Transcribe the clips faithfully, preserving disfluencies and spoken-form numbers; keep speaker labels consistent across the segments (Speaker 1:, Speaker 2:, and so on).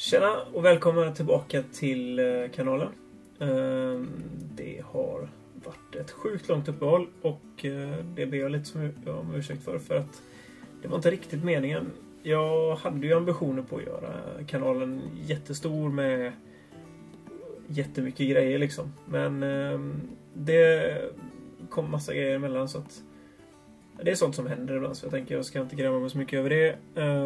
Speaker 1: Tjena och välkomna tillbaka till kanalen. Det har varit ett sjukt långt uppehåll och det ber jag lite om ursäkt för för att det var inte riktigt meningen. Jag hade ju ambitioner på att göra kanalen jättestor med jättemycket grejer liksom. Men det kom massa grejer emellan så att det är sånt som händer ibland, så jag tänker jag ska inte gräma mig så mycket över det.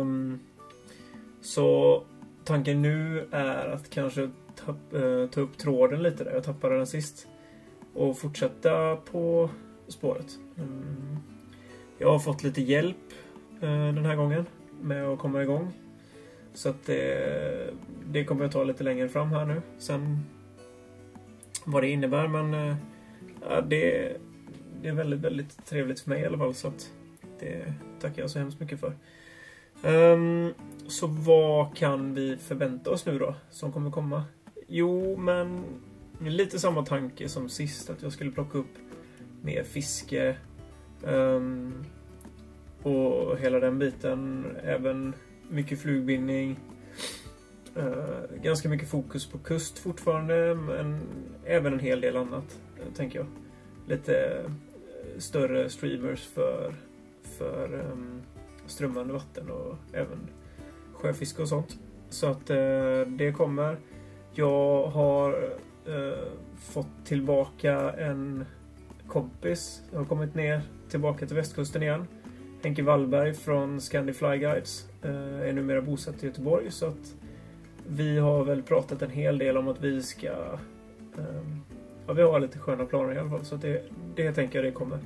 Speaker 1: Så tanken nu är att kanske ta, uh, ta upp tråden lite där jag tappade den sist och fortsätta på spåret. Um, jag har fått lite hjälp uh, den här gången med att komma igång. Så att det, det kommer jag ta lite längre fram här nu. Sen vad det innebär, men uh, ja, det, det är väldigt, väldigt trevligt för mig i alla fall. Så att det tackar jag så hemskt mycket för. Um, så vad kan vi förvänta oss nu då som kommer komma? Jo, men lite samma tanke som sist, att jag skulle plocka upp mer fiske um, och hela den biten, även mycket flugbindning, uh, ganska mycket fokus på kust fortfarande, men även en hel del annat, tänker jag. Lite större streamers för för um, strömmande vatten och även sjöfiske och sånt. Så att eh, det kommer. Jag har eh, fått tillbaka en kompis. Jag har kommit ner tillbaka till västkusten igen. Henke Wallberg från Scandi Fly Guides eh, är numera bosatt i Göteborg. Så att vi har väl pratat en hel del om att vi ska eh, ja, vi har lite sköna planer i alla fall. Så att det, det tänker jag det kommer.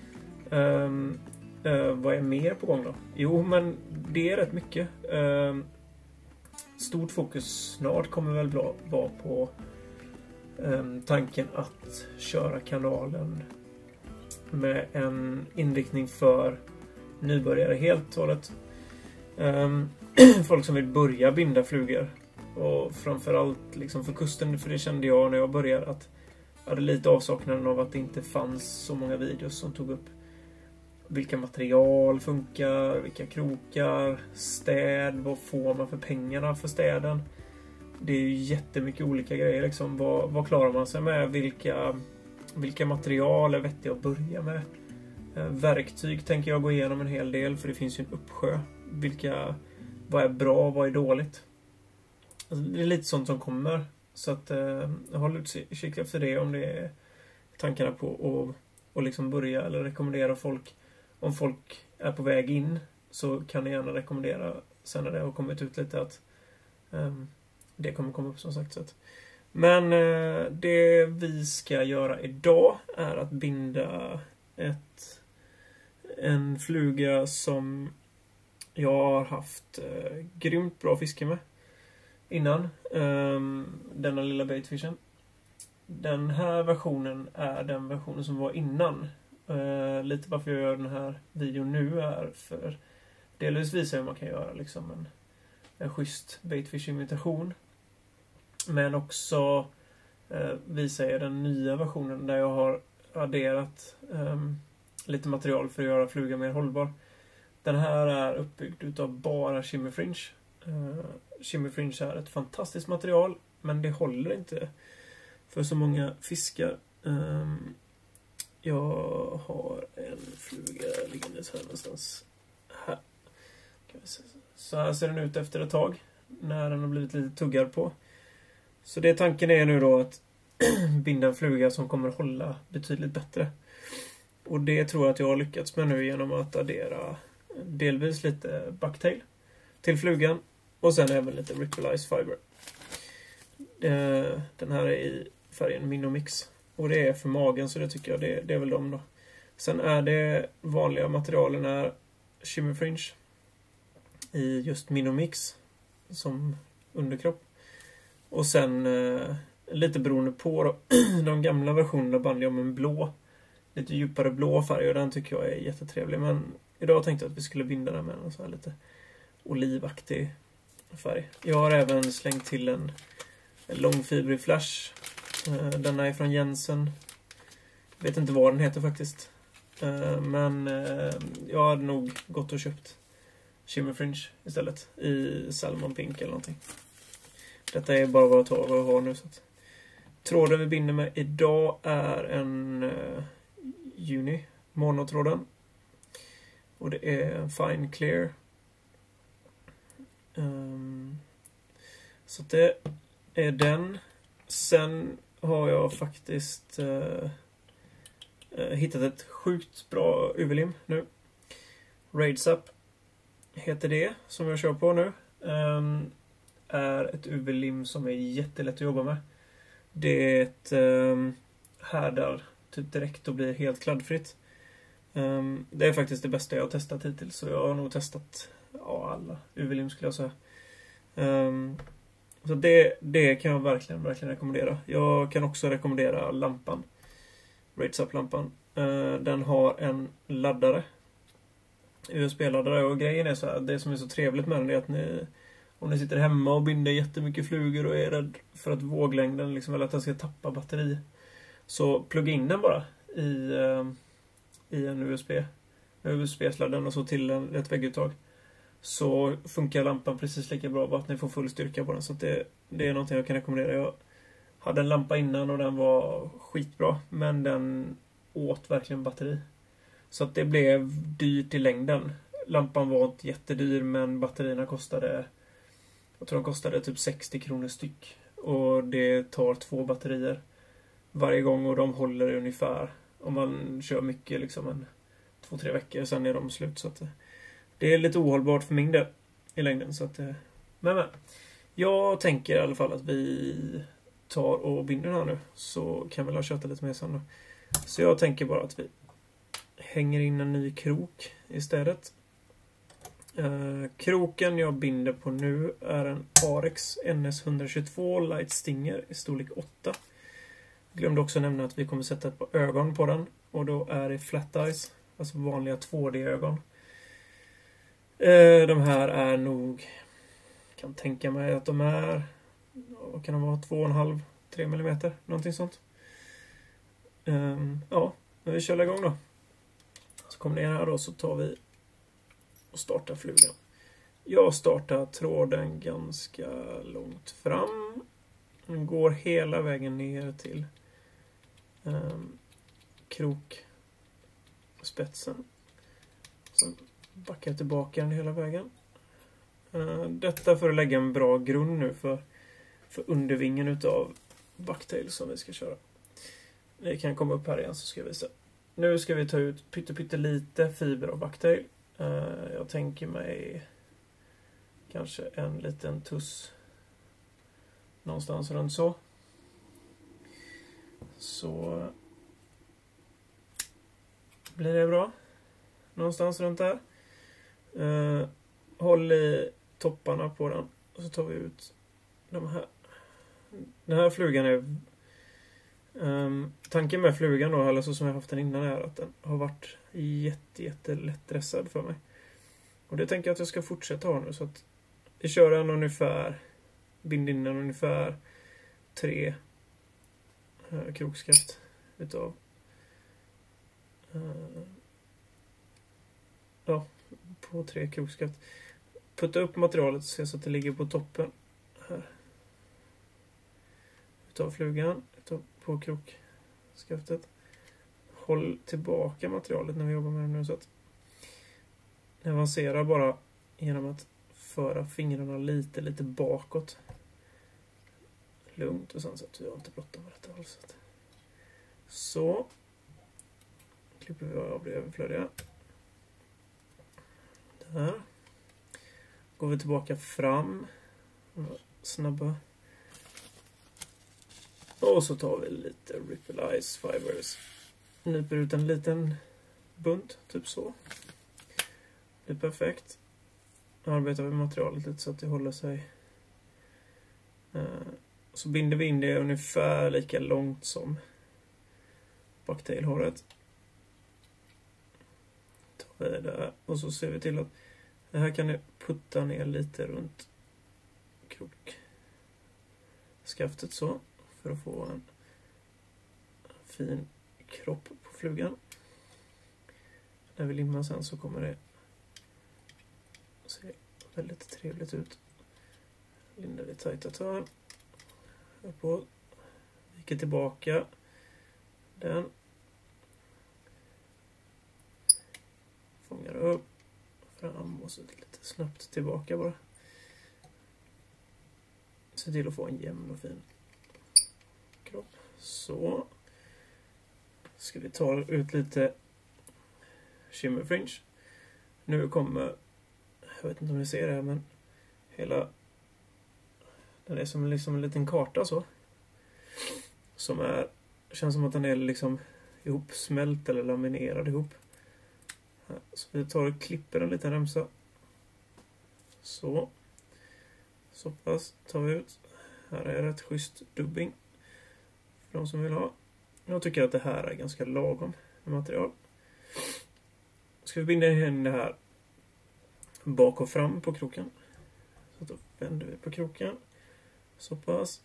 Speaker 1: Um, Uh, vad är mer på gång då? Jo, men det är rätt mycket. Uh, stort fokus snart kommer väl vara på um, tanken att köra kanalen med en inriktning för nybörjare helt och hållet. Um, folk som vill börja binda flugor. Och framförallt liksom för kusten, för det kände jag när jag började att jag hade lite avsaknaden av att det inte fanns så många videos som tog upp vilka material funkar, vilka krokar, städ, vad får man för pengarna för städen. Det är ju jättemycket olika grejer liksom. Vad, vad klarar man sig med? Vilka, vilka material är vettiga att börja med? Eh, verktyg tänker jag gå igenom en hel del, för det finns ju en uppsjö. Vilka, vad är bra, vad är dåligt? Alltså, det är lite sånt som kommer. Så att eh, håll utkik efter det om det är tankarna på att och liksom börja eller rekommendera folk. Om folk är på väg in så kan ni gärna rekommendera sen när det har kommit ut lite att um, det kommer komma upp som sagt. Så att. Men uh, det vi ska göra idag är att binda ett, en fluga som jag har haft uh, grymt bra fiske med innan. Um, denna lilla baitfishen. Den här versionen är den versionen som var innan. Uh, lite varför jag gör den här videon nu är för delvis visa hur man kan göra liksom en, en schysst baitfish-imitation. Men också uh, visa er den nya versionen där jag har adderat um, lite material för att göra flugan mer hållbar. Den här är uppbyggd utav bara shimmer fringe. Uh, shimmer fringe är ett fantastiskt material, men det håller inte för så många fiskar. Um, jag har en fluga liggande här någonstans. Här. Kan vi se. Så här ser den ut efter ett tag. När den har blivit lite tuggar på. Så det tanken är nu då att binda en fluga som kommer hålla betydligt bättre. Och det tror jag att jag har lyckats med nu genom att addera delvis lite bucktail till flugan. Och sen även lite ripple ice fiber. Den här är i färgen Minomix. Och det är för magen, så det tycker jag det, det är väl dem då. Sen är det vanliga materialen är shimmer fringe i just Minomix som underkropp. Och sen eh, lite beroende på då, de gamla versionerna band jag med en blå, lite djupare blå färg, och den tycker jag är jättetrevlig. Men idag tänkte jag att vi skulle binda den med en så här lite olivaktig färg. Jag har även slängt till en, en långfibrig flash. Denna är från Jensen. Jag vet inte vad den heter faktiskt. Men jag hade nog gått och köpt shimmer fringe istället. I salmon pink eller någonting. Detta är bara vad jag tar vad jag har nu. Så att. Tråden vi binder med idag är en uh, Uni monotråden. Och det är en Fine Clear. Um, så det är den. Sen har jag faktiskt uh, uh, hittat ett sjukt bra U V-lim nu. Raidsap heter det som jag kör på nu. Um, är ett U V-lim som är jättelätt att jobba med. Det är ett um, härdar typ direkt och blir helt kladdfritt. Um, det är faktiskt det bästa jag har testat hittills. Så jag har nog testat ja, alla U V-lim skulle jag säga. Um, så det, det kan jag verkligen, verkligen rekommendera. Jag kan också rekommendera lampan. Raidsap-lampan. Uh, den har en laddare. U S B-laddare. Och grejen är så här. Det som är så trevligt med den är att ni, om ni sitter hemma och binder jättemycket flugor och är rädd för att våglängden liksom, eller att den ska tappa batteri. Så plugga in den bara i, uh, i en U S B. U S B-sladden och så till en, ett vägguttag. Så funkar lampan precis lika bra, bara att ni får full styrka på den. Så att det, det är någonting jag kan rekommendera. Jag hade en lampa innan och den var skitbra. Men den åt verkligen batteri. Så att det blev dyrt i längden. Lampan var inte jättedyr, men batterierna kostade, jag tror de kostade typ sextio kronor styck. Och det tar två batterier varje gång och de håller ungefär, om man kör mycket, liksom en två, tre veckor. Sen är de slut. Så att det är lite ohållbart för min del i längden. Så att, men, men. Jag tänker i alla fall att vi tar och binder den här nu. Så kan vi väl köta lite mer sen då. Så jag tänker bara att vi hänger in en ny krok istället. Eh, kroken jag binder på nu är en Arex N S ett tjugotvå Light Stinger i storlek åtta. Glömde också nämna att vi kommer sätta ett par ögon på den. Och då är det flat eyes. Alltså vanliga två D-ögon. De här är nog, kan tänka mig att de är, vad kan de vara, två komma fem till tre millimeter, någonting sånt. Um, ja, när vi kör igång då. Så kommer ner här då, så tar vi och startar flugan. Jag startar tråden ganska långt fram. Den går hela vägen ner till um, krokspetsen. Sen backar tillbaka den hela vägen. Uh, detta för att lägga en bra grund nu för, för undervingen utav bucktail som vi ska köra. Vi kan komma upp här igen så ska jag visa. Nu ska vi ta ut pytte, pytte lite fiber av bucktail. Uh, jag tänker mig kanske en liten tuss någonstans runt så. Så blir det bra. Någonstans runt där. Uh, håll i topparna på den. Och så tar vi ut de här. Den här flugan är um, tanken med flugan då, eller så som jag haft den innan, är att den har varit jätte, jätte lättdressad för mig. Och det tänker jag att jag ska fortsätta ha nu. Så att vi kör en ungefär, bind in den ungefär tre uh, krokskaft utav uh, ja, på tre krokskaft. Putta upp materialet och se så att det ligger på toppen här utav flugan, utav på krokskaftet. Håll tillbaka materialet när vi jobbar med det nu, så att det avancerar bara genom att föra fingrarna lite, lite bakåt. Lugnt och sen så att vi har inte bråttom med detta alls. Så klipper vi av det överflödiga. Där. Går vi tillbaka fram. Snabba. Och så tar vi lite Ripple Ice Fibers. Nyper ut en liten bunt. Typ så. Det är perfekt. Arbetar vi materialet lite så att det håller sig. Så binder vi in det ungefär lika långt som bucktail-håret. Tar vi där. Och så ser vi till att det här kan ni putta ner lite runt krokskaftet så. För att få en fin kropp på flugan. När vi limmar sen så kommer det se väldigt trevligt ut. Lindar vi tajta törn. på, viker tillbaka den, fångar upp fram och så lite snabbt tillbaka bara. Se till att få en jämn och fin kropp. Så ska vi ta ut lite shimmer fringe. Nu kommer, jag vet inte om ni ser det här, men hela, den är som liksom en liten karta så. Som är, känns som att den är liksom ihopsmält eller laminerad ihop. Så vi tar och klipper en liten remsa. Så. Så pass tar vi ut. Här är rätt schysst dubbing. För de som vill ha. Jag tycker att det här är ganska lagom material. Ska vi binda in det här bak och fram på kroken. Så då vänder vi på kroken. Så pass.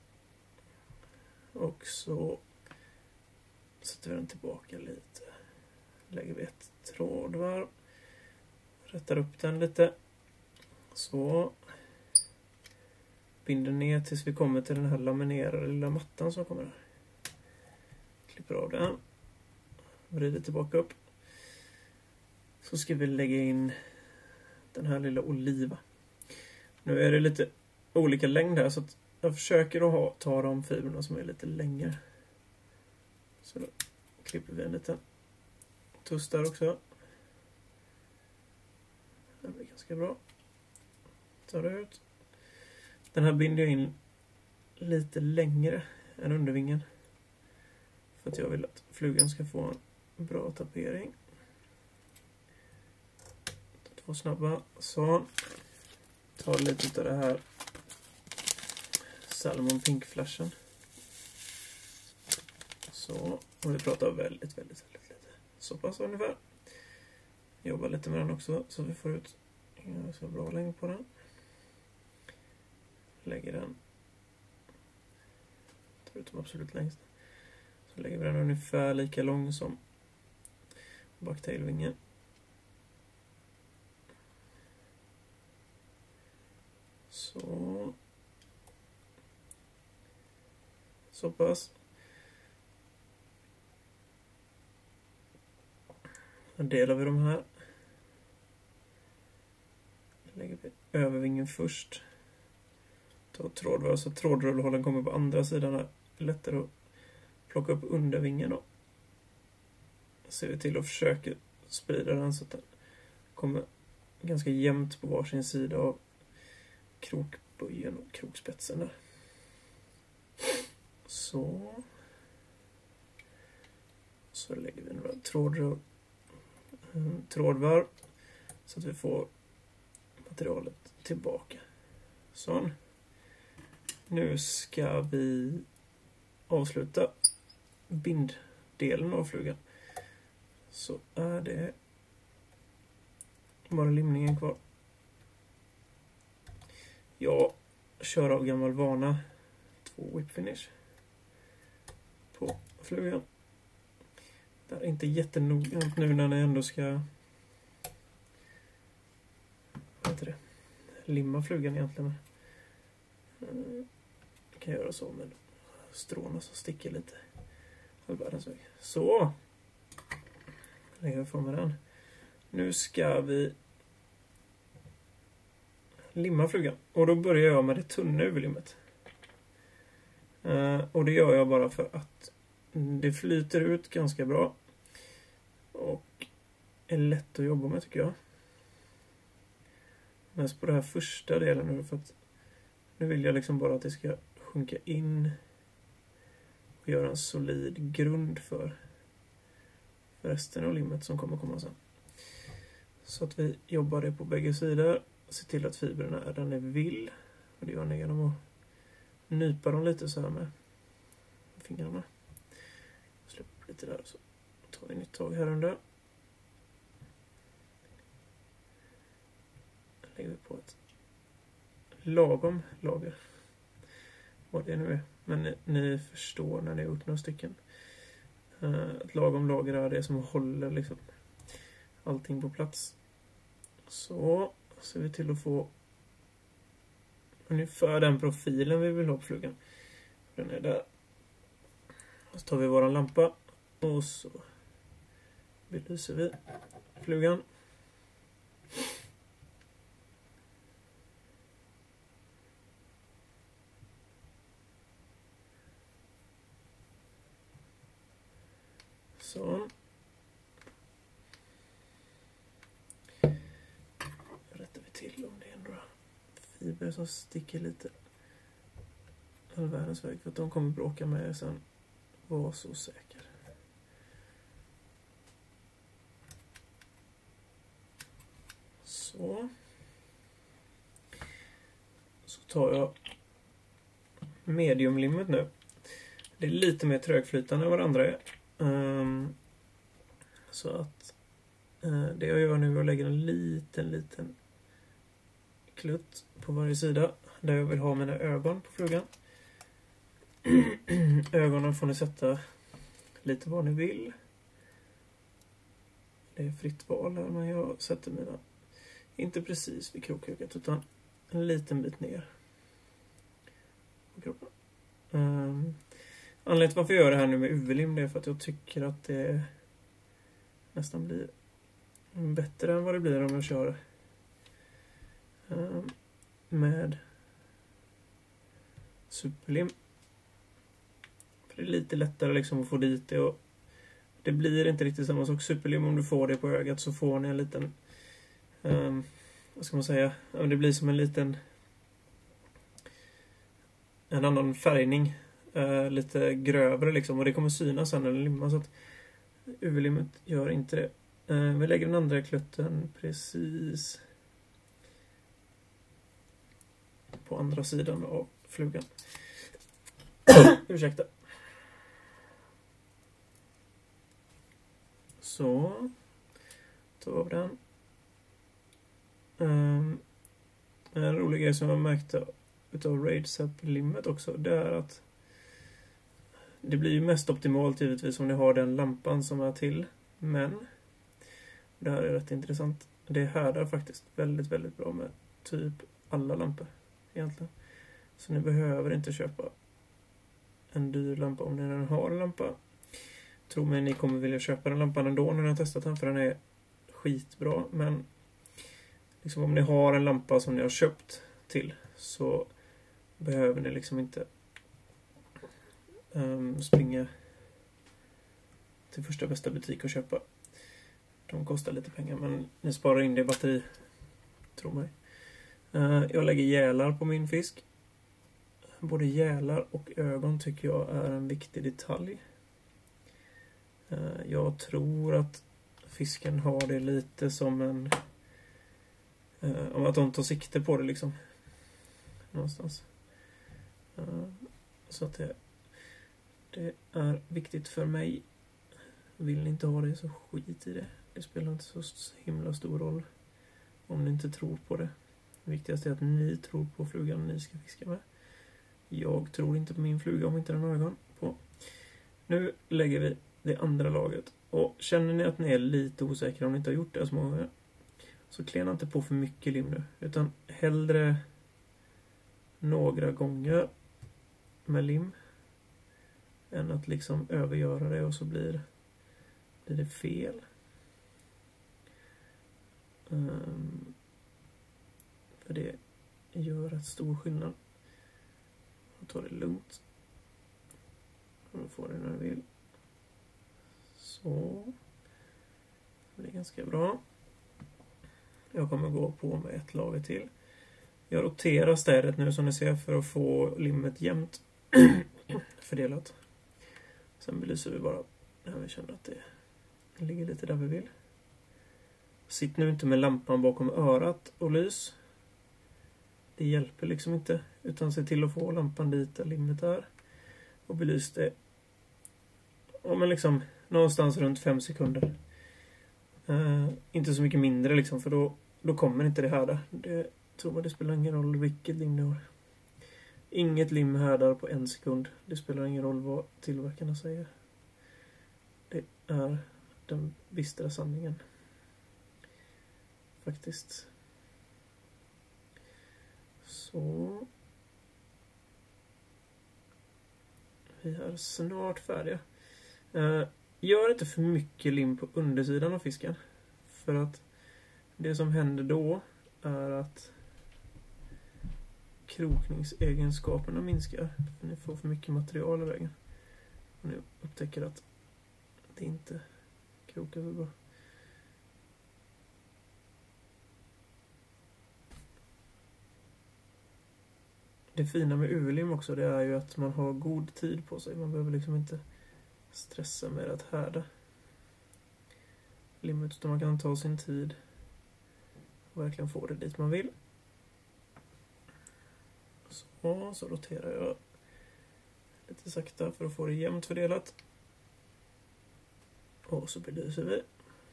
Speaker 1: Och så sätter vi den tillbaka lite. Lägger vi ett trådvarv. Rättar upp den lite. Så. Binder ner tills vi kommer till den här laminerade lilla mattan som kommer där. Klipper av den. Vrider tillbaka upp. Så ska vi lägga in den här lilla oliva. Nu är det lite olika längd här så att jag försöker att ha, ta de fibrerna som är lite längre. Så då klipper vi en liten tuss där också. Det blir ganska bra. Tar det ut. Den här binder jag in lite längre än undervingen. För att jag vill att flugan ska få en bra tapering. Två snabba. Så. Tar lite av det här Salomon Pink flashen. Så. Och vi pratar väldigt, väldigt, väldigt lite. Så pass ungefär. Jobbar lite med den också så vi får ut en så bra längd på den. Lägger den. Tar ut de absolut längst. Så lägger vi den ungefär lika lång som backtailvingen. Så. Så pass. Då delar vi de här. Lägger vi övervingen först. Ta trådvarv så trådrullhållen kommer på andra sidan här. Lättare att plocka upp undervingen då. Ser vi till att försöka sprida den så att den kommer ganska jämnt på varsin sida av krokböjen och krokspetsen där. Så. Så lägger vi några trådrull, trådvarv så att vi får materialet tillbaka. Så. Nu ska vi avsluta binddelen av flugan. Så är det bara limningen kvar. Jag kör av gammal vana två whip finish på flugan. Det är inte jättenoggrant nu när ni ändå ska vad heter det? Limma flugan egentligen. Jag kan göra så med stråna som sticker lite halvvärldens väg. Så. Lägger jag ifrån med den. Nu ska vi limma flugan. Och då börjar jag med det tunna överlimmet. Uh, och det gör jag bara för att det flyter ut ganska bra. Och är lätt att jobba med tycker jag. Mest på den här första delen nu för att nu vill jag liksom bara att det ska sjunka in och göra en solid grund för resten av limmet som kommer komma sen. Så att vi jobbar det på bägge sidor. Se till att fibrerna är där ni vill. Och det gör ni genom att nypa dem lite så här med fingrarna. Släpper lite där så tar vi nytt tag här under. Lägger vi på ett lagom lager. Vad det nu är. Men ni, ni förstår när ni har gjort några stycken. Uh, ett lagom lager är det som håller liksom allting på plats. Så ser vi till att få ungefär den profilen vi vill ha på flugan. Den är där. Så tar vi våran lampa och så belyser vi flugan. Så. Rättar vi till om det är några fiber som sticker lite all världens väg, för att de kommer bråka med er sen. Var så säker. Så. Så tar jag mediumlimmet nu. Det är lite mer trögflytande än vad andra är. Um, så att uh, det jag gör nu är att lägga en liten, liten klutt på varje sida där jag vill ha mina ögon på flugan. Ögonen får ni sätta lite vad ni vill. Det är fritt val här, men jag sätter mina inte precis vid krokhuvudet utan en liten bit ner på kroppen. Um, anledningen till varför jag gör det här nu med U V-lim är för att jag tycker att det nästan blir bättre än vad det blir om jag kör um, med superlim. För det är lite lättare liksom att få dit det, och det blir inte riktigt samma sak. Superlim, om du får det på ögat så får ni en liten um, vad ska man säga, det blir som en liten en annan färgning, uh, lite grövre liksom, och det kommer synas sen när den limmar, så att U V-limmet gör inte det. Uh, vi lägger den andra klutten precis på andra sidan av flugan. Ursäkta. Så tar av den. Um, en rolig grej som jag märkte utav RaidSap-limmet också, det är att det blir ju mest optimalt givetvis om ni har den lampan som är till, men det här är rätt intressant. Det härdar faktiskt väldigt, väldigt bra med typ alla lampor egentligen. Så ni behöver inte köpa en dyr lampa om ni redan har en lampa. Tror mig, ni kommer vilja köpa den lampan ändå när ni har testat den, för den är skitbra. Men liksom om ni har en lampa som ni har köpt till, så behöver ni liksom inte um, springa till första bästa butik och köpa. De kostar lite pengar, men ni sparar in det i batteri. Tror mig. Uh, jag lägger gälar på min fisk. Både gälar och ögon tycker jag är en viktig detalj. Jag tror att fisken har det lite som en... Om att de tar sikte på det liksom. Någonstans. Så att det, det är viktigt för mig. Vill ni inte ha det, så skit i det. Det spelar inte så himla stor roll om ni inte tror på det. Det viktigaste är att ni tror på flugan ni ska fiska med. Jag tror inte på min fluga om inte den har ögon på. Nu lägger vi det andra laget. Och känner ni att ni är lite osäkra om ni inte har gjort det så många gånger, så klena inte på för mycket lim nu. Utan hellre några gånger med lim än att liksom övergöra det och så blir, blir det fel. Um, för det gör ett stor skillnad. Ta det lugnt. Och då får det när du vill. Så. Det är ganska bra. Jag kommer gå på med ett lager till. Jag roterar städet nu som ni ser för att få limmet jämnt fördelat. Sen belyser vi bara när vi känner att det ligger lite där vi vill. Sitt nu inte med lampan bakom örat och lys. Det hjälper liksom inte, utan se till att få lampan dit där limmet är. Och belys det. Ja, men liksom någonstans runt fem sekunder. Uh, inte så mycket mindre liksom, för då, då kommer inte det härda. Det tror man, det spelar ingen roll vilket lim det har. Inget lim härdar på en sekund. Det spelar ingen roll vad tillverkarna säger. Det är den bistra sanningen. Faktiskt. Så. Vi är snart färdiga. Uh, gör inte för mycket lim på undersidan av fisken. För att det som händer då är att krokningsegenskaperna minskar. Ni får för mycket material i vägen. Och ni upptäcker att det inte krokar så bra. Det fina med U V-lim också, det är ju att man har god tid på sig. Man behöver liksom inte stressa med att härda limmet, utan man kan ta sin tid och verkligen få det dit man vill. Så, så roterar jag lite sakta för att få det jämnt fördelat. Och så belyser vi.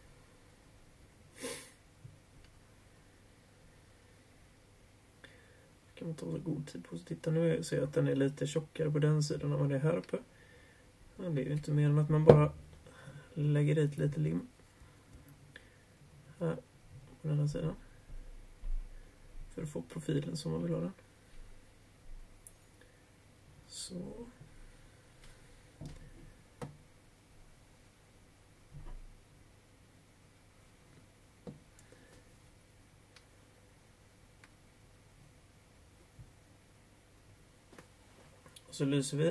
Speaker 1: Kan man ta så god tid på sig. Titta nu, ser jag att den är lite tjockare på den sidan än vad det är här uppe. Men det är ju inte mer än att man bara lägger dit lite lim. Här på den här sidan. För att få profilen som man vill ha den. Så. Och så lyser vi.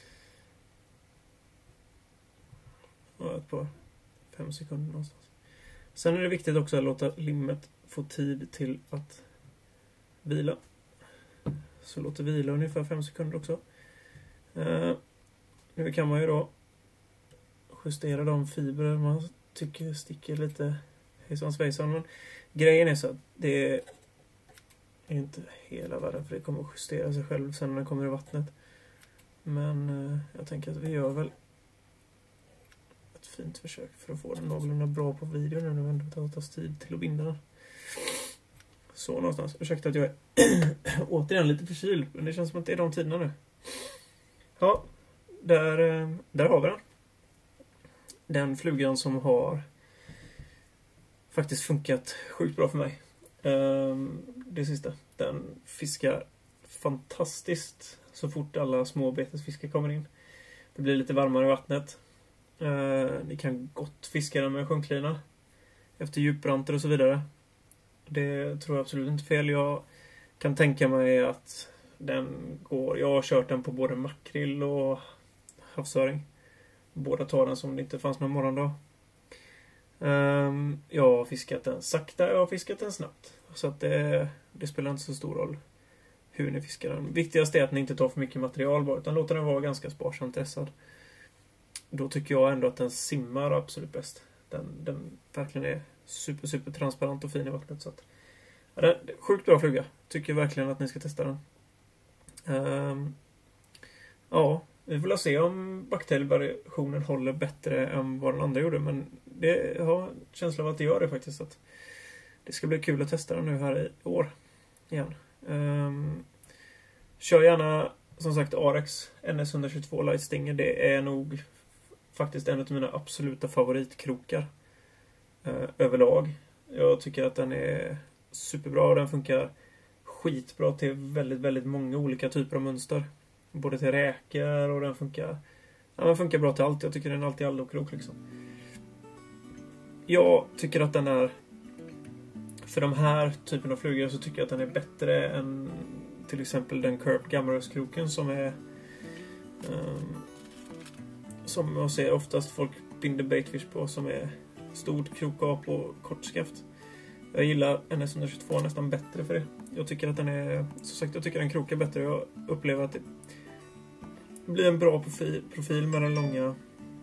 Speaker 1: Och ett par fem sekunder någonstans. Sen är det viktigt också att låta limmet få tid till att vila. Så låt det vila ungefär fem sekunder också. Uh, nu kan man ju då justera de fibrer man tycker sticker lite hejsan svejsan. Men grejen är så att det är inte hela världen, för det kommer att justera sig själv sen när den kommer i vattnet. Men uh, jag tänker att vi gör väl ett fint försök för att få den någorlunda bra på video nu när vi ändå tar oss tid till att binda den. Så någonstans. Ursäkta att jag är återigen lite förkyld, men det känns som att det är de tiderna nu. Ja, där, där har vi den. Den flugan som har faktiskt funkat sjukt bra för mig. Det sista. Den fiskar fantastiskt så fort alla små betesfiskar kommer in. Det blir lite varmare i vattnet. Ni kan gott fiska den med sjunklina efter djupranter och så vidare. Det tror jag absolut inte fel. Jag kan tänka mig att den går... Jag har kört den på både makrill och havsöring. Båda tar den som det inte fanns någon morgondag. Um, jag har fiskat den sakta, jag har fiskat den snabbt. Så att det, det spelar inte så stor roll hur ni fiskar den. Viktigast är att ni inte tar för mycket material bara, utan låter den vara ganska sparsamt dressad. Då tycker jag ändå att den simmar absolut bäst. Den, den verkligen är super, super transparent och fin i vattnet. Så att, ja, det är sjukt bra fluga. Tycker verkligen att ni ska testa den. Um, ja, vi får se om bakterievariationen håller bättre än vad den andra gjorde. Men det har en känsla av att det gör det faktiskt. Att det ska bli kul att testa den nu här i år igen. Um, kör gärna som sagt Arex N S ett tjugotvå Light Stinger. Det är nog faktiskt en av mina absoluta favoritkrokar uh, överlag. Jag tycker att den är superbra och den funkar skitbra till väldigt, väldigt många olika typer av mönster. Både till räkor och den funkar ja, den funkar bra till allt. Jag tycker den är alltid allokrok liksom. Jag tycker att den är för de här typen av flugor så tycker jag att den är bättre än till exempel den Curb Gammarus-kroken som är um, som jag ser oftast folk binder baitfish på, som är stort krokgap och kort skaft. Jag gillar N S ett tjugotvå nästan bättre för det. Jag tycker att den är, som sagt, jag tycker den krokar bättre. Jag upplever att det blir en bra profil, profil med den långa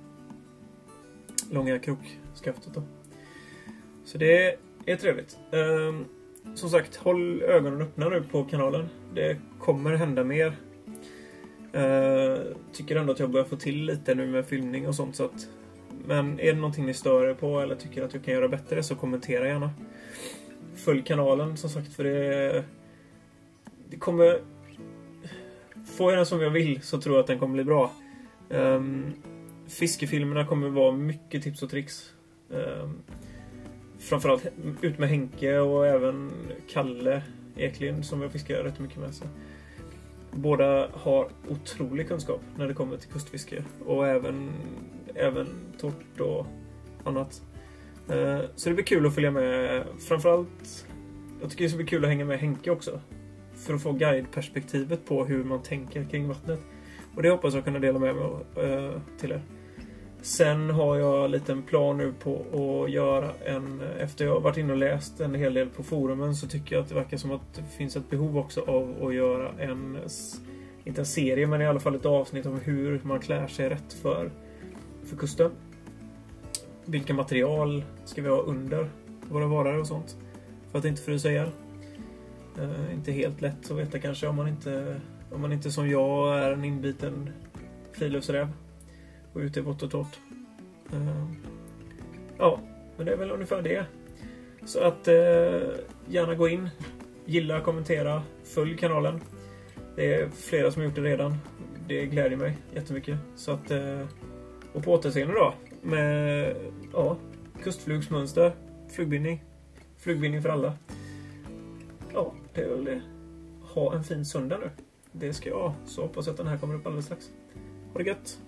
Speaker 1: långa krokskaftet då. Så det är trevligt. Um, som sagt, håll ögonen öppna nu på kanalen. Det kommer hända mer. Uh, tycker ändå att jag börjar få till lite nu med filmning och sånt. Så att, men är det någonting ni stör er på eller tycker att jag kan göra bättre, så kommentera gärna. Följ kanalen som sagt, för det, det kommer... Får jag den som jag vill så tror jag att den kommer bli bra. Um, fiskefilmerna kommer vara mycket tips och tricks. Um, framförallt ut med Henke och även Kalle Eklind som jag fiskar rätt mycket med. Så. Båda har otrolig kunskap när det kommer till kustfiske. Och även, även tort och annat. Så det blir kul att följa med. Framförallt, jag tycker det ska bli kul att hänga med Henke också. För att få guideperspektivet på hur man tänker kring vattnet. Och det hoppas jag kunna dela med mig till er. Sen har jag en liten plan nu på att göra en... Efter jag har varit inne och läst en hel del på forumen så tycker jag att det verkar som att det finns ett behov också av att göra en... Inte en serie, men i alla fall ett avsnitt om hur man klär sig rätt för, för kusten. Vilka material ska vi ha under våra varor och sånt. För att inte frysa ihjäl. Uh, inte helt lätt att veta kanske om man inte, om man inte som jag är en inbiten friluftsräv. Och ute i vått och torrt. Uh, ja, men det är väl ungefär det. Så att uh, gärna gå in. Gilla, kommentera. Följ kanalen. Det är flera som har gjort det redan. Det glädjer mig jättemycket. Så att, uh, och på återseende då. Med ja, kustflugsmönster. Flugbindning. Flugbindning för alla. Ja, det är väl det. Ha en fin söndag nu. Det ska jag. Så hoppas att den här kommer upp alldeles strax. Ha det gött.